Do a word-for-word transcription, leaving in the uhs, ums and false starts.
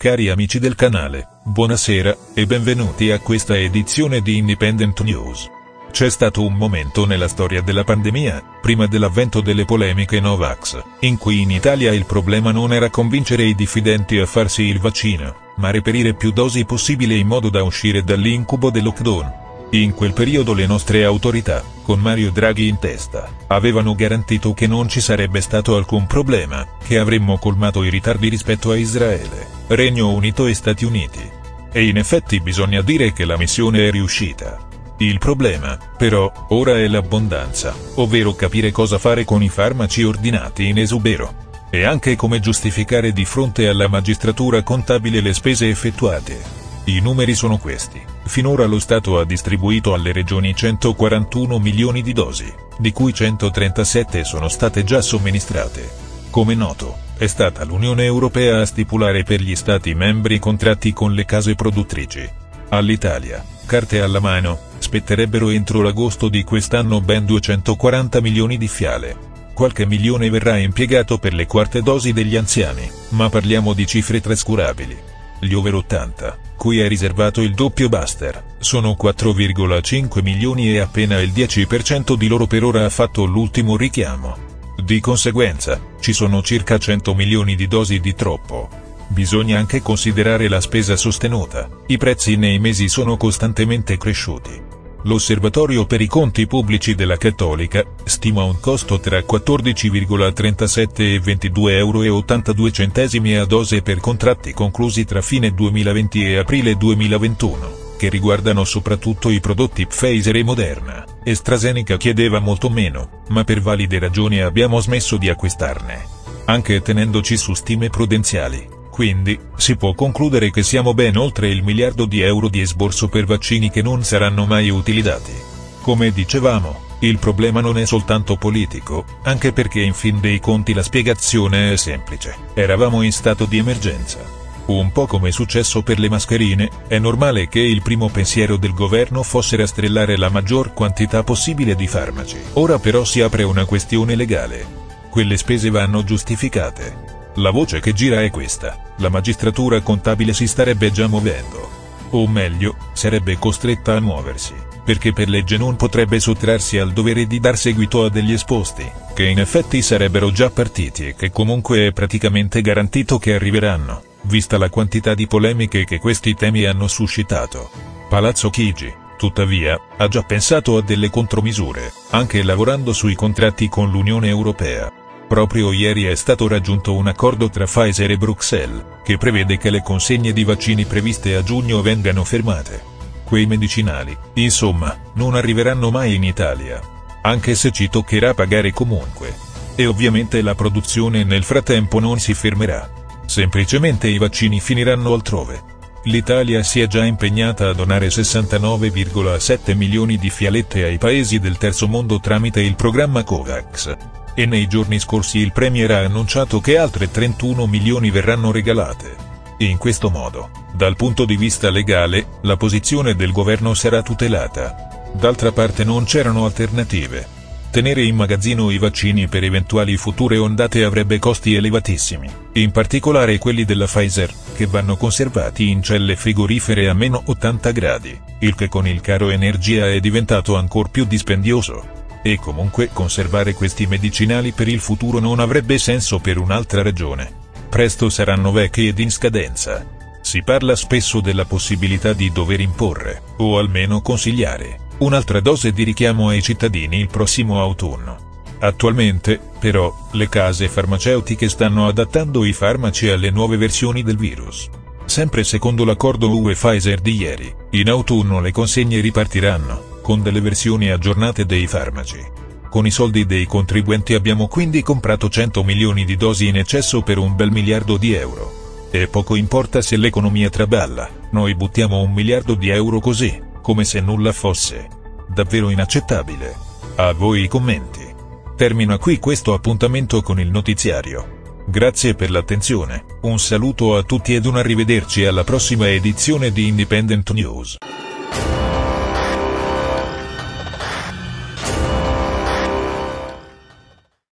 Cari amici del canale, buonasera, e benvenuti a questa edizione di Independent News. C'è stato un momento nella storia della pandemia, prima dell'avvento delle polemiche Novax, in cui in Italia il problema non era convincere i diffidenti a farsi il vaccino, ma reperire più dosi possibile in modo da uscire dall'incubo del lockdown. In quel periodo le nostre autorità, con Mario Draghi in testa, avevano garantito che non ci sarebbe stato alcun problema, che avremmo colmato i ritardi rispetto a Israele, Regno Unito e Stati Uniti. E in effetti bisogna dire che la missione è riuscita. Il problema, però, ora è l'abbondanza, ovvero capire cosa fare con i farmaci ordinati in esubero. E anche come giustificare di fronte alla magistratura contabile le spese effettuate. I numeri sono questi. Finora lo Stato ha distribuito alle regioni centoquarantuno milioni di dosi, di cui centotrentasette sono state già somministrate. Come noto, è stata l'Unione Europea a stipulare per gli Stati membri contratti con le case produttrici. All'Italia, carte alla mano, spetterebbero entro l'agosto di quest'anno ben duecentoquaranta milioni di fiale. Qualche milione verrà impiegato per le quarte dosi degli anziani, ma parliamo di cifre trascurabili. Gli over ottanta, cui è riservato il doppio booster, sono quattro virgola cinque milioni e appena il dieci per cento di loro per ora ha fatto l'ultimo richiamo. Di conseguenza, ci sono circa cento milioni di dosi di troppo. Bisogna anche considerare la spesa sostenuta, i prezzi nei mesi sono costantemente cresciuti. L'Osservatorio per i conti pubblici della Cattolica stima un costo tra quattordici virgola trentasette e ventidue euro e ottantadue centesimi a dose per contratti conclusi tra fine duemilaventi e aprile duemilaventuno, che riguardano soprattutto i prodotti Pfizer e Moderna. AstraZeneca chiedeva molto meno, ma per valide ragioni abbiamo smesso di acquistarne. Anche tenendoci su stime prudenziali. Quindi, si può concludere che siamo ben oltre il miliardo di euro di esborso per vaccini che non saranno mai utilizzati. Come dicevamo, il problema non è soltanto politico, anche perché in fin dei conti la spiegazione è semplice. Eravamo in stato di emergenza. Un po' come è successo per le mascherine, è normale che il primo pensiero del governo fosse rastrellare la maggior quantità possibile di farmaci. Ora però si apre una questione legale. Quelle spese vanno giustificate. La voce che gira è questa: la magistratura contabile si starebbe già muovendo. O meglio, sarebbe costretta a muoversi, perché per legge non potrebbe sottrarsi al dovere di dar seguito a degli esposti, che in effetti sarebbero già partiti e che comunque è praticamente garantito che arriveranno, vista la quantità di polemiche che questi temi hanno suscitato. Palazzo Chigi, tuttavia, ha già pensato a delle contromisure, anche lavorando sui contratti con l'Unione Europea. Proprio ieri è stato raggiunto un accordo tra Pfizer e Bruxelles, che prevede che le consegne di vaccini previste a giugno vengano fermate. Quei medicinali, insomma, non arriveranno mai in Italia. Anche se ci toccherà pagare comunque. E ovviamente la produzione nel frattempo non si fermerà. Semplicemente i vaccini finiranno altrove. L'Italia si è già impegnata a donare sessantanove virgola sette milioni di fialette ai paesi del terzo mondo tramite il programma COVAX. E nei giorni scorsi il Premier ha annunciato che altre trentuno milioni verranno regalate. In questo modo, dal punto di vista legale, la posizione del governo sarà tutelata. D'altra parte non c'erano alternative. Tenere in magazzino i vaccini per eventuali future ondate avrebbe costi elevatissimi, in particolare quelli della Pfizer, che vanno conservati in celle frigorifere a meno ottanta gradi, il che con il caro energia è diventato ancor più dispendioso. E comunque conservare questi medicinali per il futuro non avrebbe senso per un'altra ragione. Presto saranno vecchi ed in scadenza. Si parla spesso della possibilità di dover imporre, o almeno consigliare, un'altra dose di richiamo ai cittadini il prossimo autunno. Attualmente, però, le case farmaceutiche stanno adattando i farmaci alle nuove versioni del virus. Sempre secondo l'accordo U E Pfizer di ieri, in autunno le consegne ripartiranno, con delle versioni aggiornate dei farmaci. Con i soldi dei contribuenti abbiamo quindi comprato cento milioni di dosi in eccesso per un bel miliardo di euro. E poco importa se l'economia traballa, noi buttiamo un miliardo di euro così, come se nulla fosse. Davvero inaccettabile. A voi i commenti. Termina qui questo appuntamento con il notiziario. Grazie per l'attenzione, un saluto a tutti ed un arrivederci alla prossima edizione di Independent News.